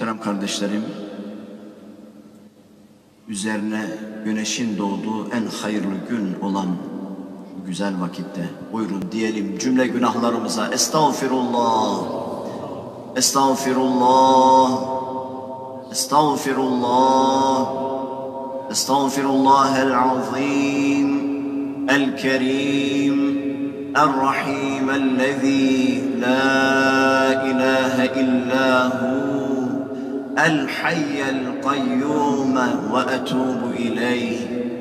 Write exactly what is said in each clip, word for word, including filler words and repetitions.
Muhterem kardeşlerim, üzerine güneşin doğduğu en hayırlı gün olan bu güzel vakitte buyurun diyelim cümle günahlarımıza estağfirullah, estağfirullah, estağfirullah, estağfirullahel azim, el kerim, الرحيم الذي لا إله إلا هو الحي القيوم وأتوب إليه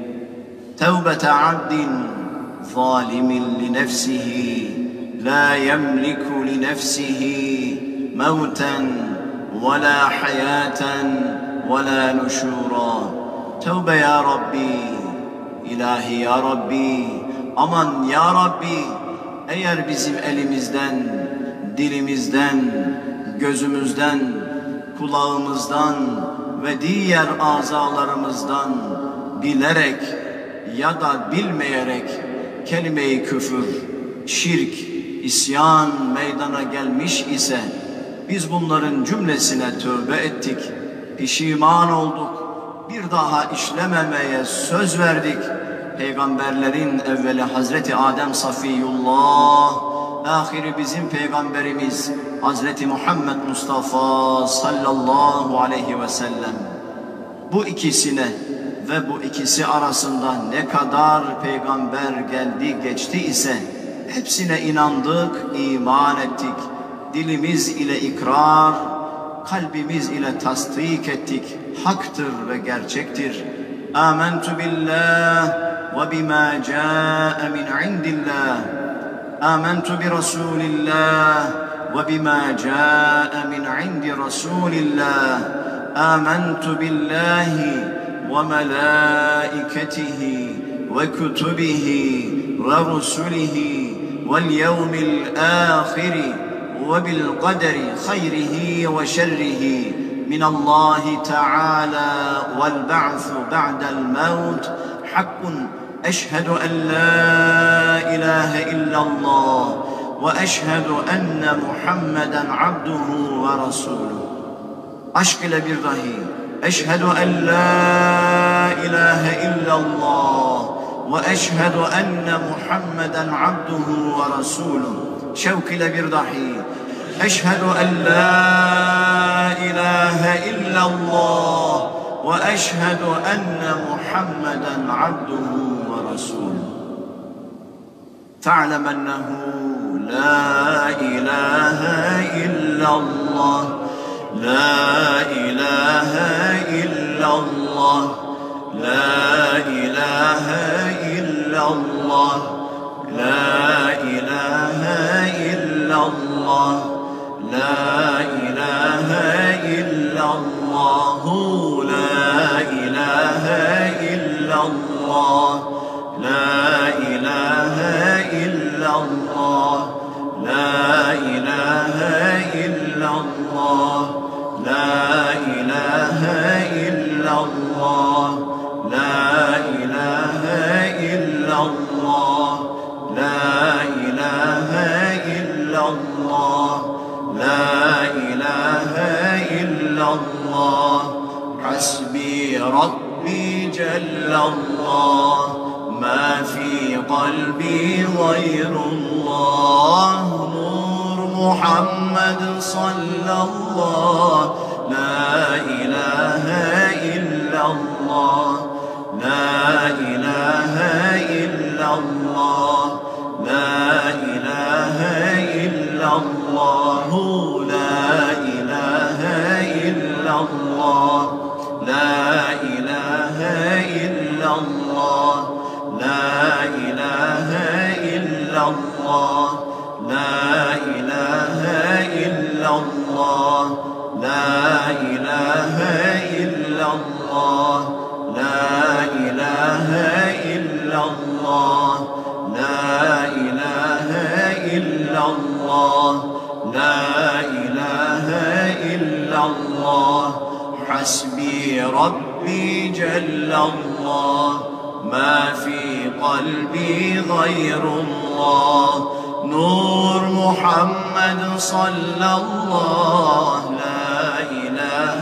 توبة عبد ظالم لنفسه لا يملك لنفسه موتا ولا حياة ولا نشورا توبة يا ربي إلهي يا ربي aman ya Rabbi, eğer bizim elimizden, dilimizden, gözümüzden, kulağımızdan ve diğer azalarımızdan bilerek ya da bilmeyerek kelime-i küfür, şirk, isyan meydana gelmiş ise biz bunların cümlesine tövbe ettik, pişiman olduk, bir daha işlememeye söz verdik. Peygamberlerin evveli Hazreti Adem Safiyullah, ahiri bizim peygamberimiz Hazreti Muhammed Mustafa sallallahu aleyhi ve sellem. Bu ikisine ve bu ikisi arasında ne kadar peygamber geldi geçti ise hepsine inandık, iman ettik. Dilimiz ile ikrar, kalbimiz ile tasdik ettik. Haktır ve gerçektir. Âmentü billah وبما جاء من عند الله آمنت برسول الله وبما جاء من عند رسول الله آمنت بالله وملائكته وكتبه ورسله واليوم الآخر وبالقدر خيره وشره من الله تعالى والبعث بعد الموت حق أشهد أن لا إله إلا الله وأشهد أن محمدا عبده ورسوله aşk ile bir dahi eşhedü en la ilahe illallah ve eşhedü enne Muhammeden abduhu ve rasuluh şevk ile bir dahi eşhedü en la ilahe illallah ve eşhedü enne Muhammeden abduhu ve rasuluh fe'lem ennehu la ilahe illallah la ilahe illallah la ilahe illallah la ilahe illallah la ilahe illallah la ilahe illallah la ilahe illallah la ilahe illallah la ilahe illallah la ilahe illallah la ilahe illallah la ilahe illallah hasbi rabbi cellallah ma fi qalbi gayrullah nur Muhammed sallallahu la ilahe illallah la ilahe illallah la ilahe illallah la ilahe illallah la ilahe illallah la ilahe illallah la ilahe illallah la ilahe illallah la ilahe illallah la ilahe illallah la ilahe illallah hasbi rabbi cellallah ma fi qalbi gayrullah nur Muhammed sallallahu la ilahe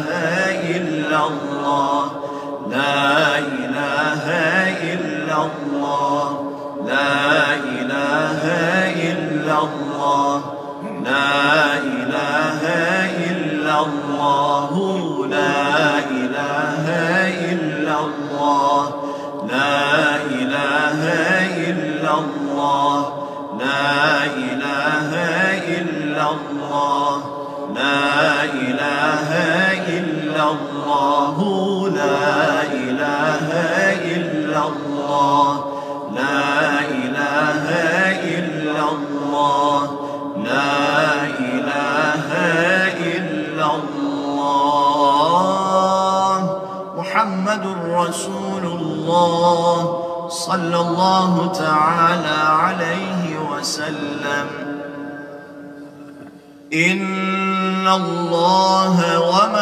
الله لا إله إلا الله لا إله إلا الله لا إله إلا الله لا إله إلا الله لا إله إلا الله لا إله إلا الله لا إله إلا الله محمد رسول الله صلى الله تعالى عليه وسلم. إن الله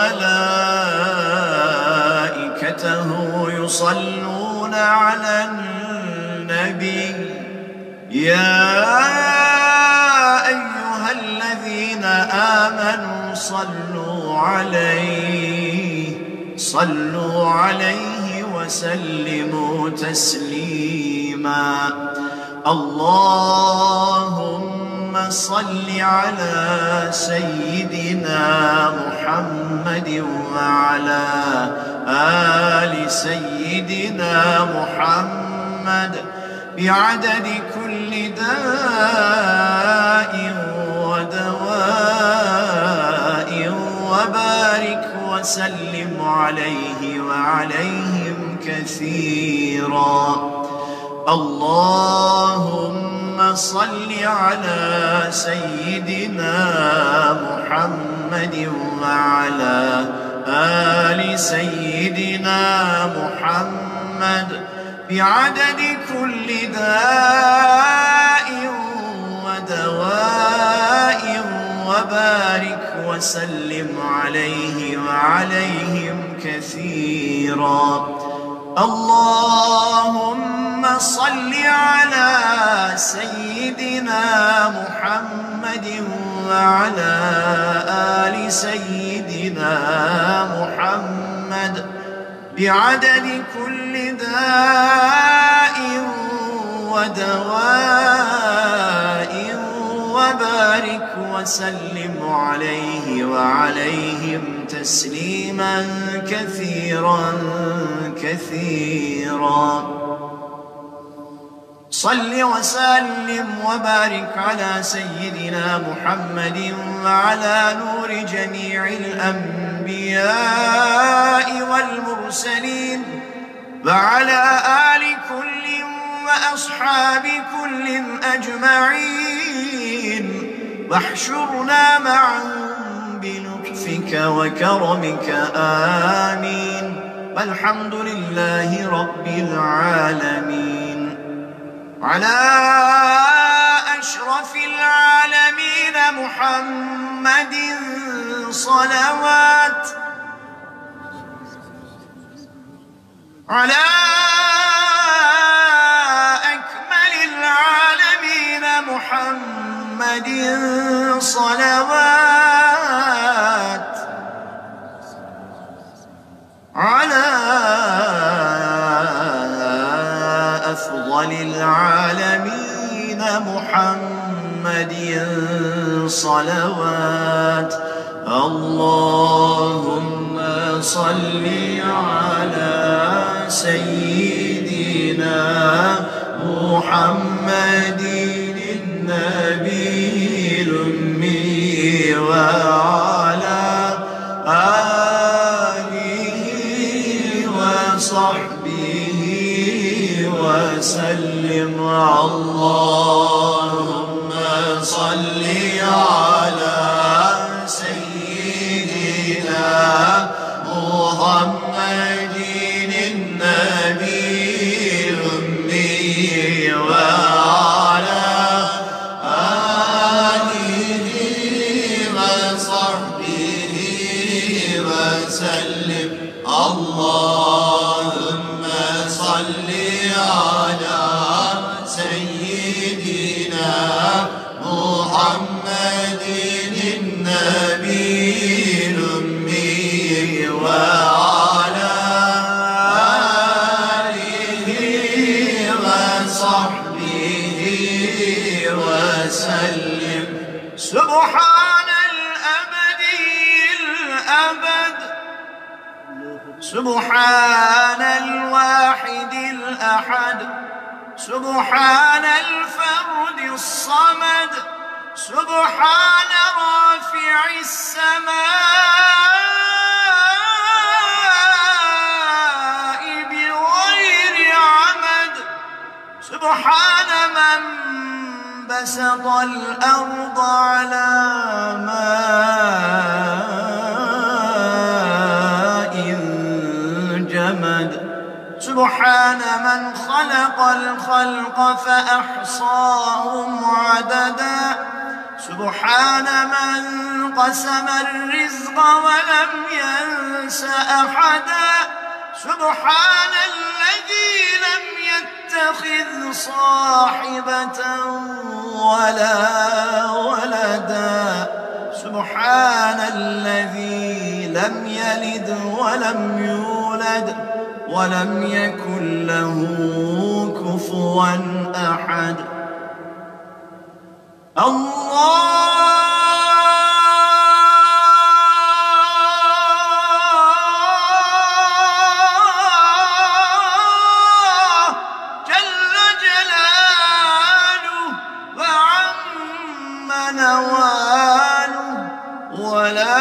وملائكته يصلون على النبي يا أيها الذين آمنوا صلوا عليه صلوا عليه وسلموا تسليما. اللهم صل على سيدنا محمد وعلى آل سيدنا محمد بعدد كل داء ودواء وبارك وسلم عليه وعليهم كثيرا. اللهم صل على سيدنا محمد وعلى آل سيدنا محمد بعدد كل داء ودواء وبارك وسلم عليه وعليهم كثيرا. اللهم صل على سيدنا محمد وعلى آل سيدنا محمد بعدد كل داء ودواء وبارك وسلم عليه وعليهم تسليما كثيرا كثيرا. صل وسلم وبارك على سيدنا محمد وعلى نور جميع الأنبياء والمرسلين وعلى آل كل وأصحاب كل أجمعين واحشرنا معهم بلطفك وكرمك آمين والحمد لله رب العالمين. على أشرف العالمين محمد صلوات على أكمل العالمين محمد صلوات على أفضل العالمين محمد صلوات. اللهم صل على سيدنا محمد النبي الأمي وعلى آله وصحبه وسلم. اللهم صل على سيدنا محمد النبي الأمي وعلى آله وصحبه وسلم. اللهم صل على سيدنا محمد النبي الأمي وعلى آله وصحبه وسلم. سبحان الأبدي سبحان الواحد الأحد، سبحان الفرد الصمد، سبحان رافع السماء بغير عمد، سبحان من بسط الأرض على ماء جمد، سبحان من خلق الخلق فأحصاهم عددا، سبحان من قسم الرزق ولم ينس أحدا، سبحان الذي لم يتخذ صاحبة ولا ولدا، سبحان الذي لم يلد ولم يولد ولم يكن له كفوا أحد. الله جل جلاله وعم نواله، ولا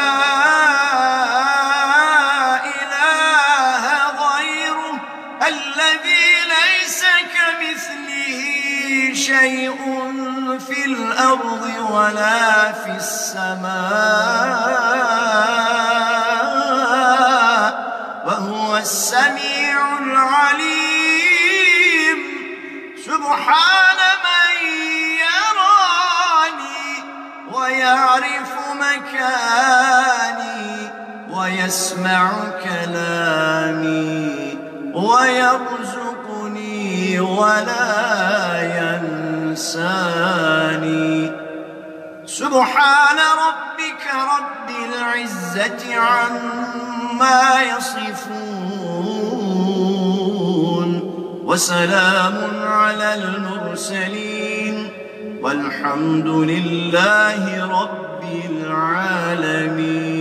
الذي ليس كمثله شيء في الأرض ولا في السماء، وهو السميع العليم. سبحان من يراني ويعرف مكاني ويسمع كلامي ويرزقني ولا ينساني. سبحان ربك رب العزة عما يصفون، وسلام على المرسلين، والحمد لله رب العالمين.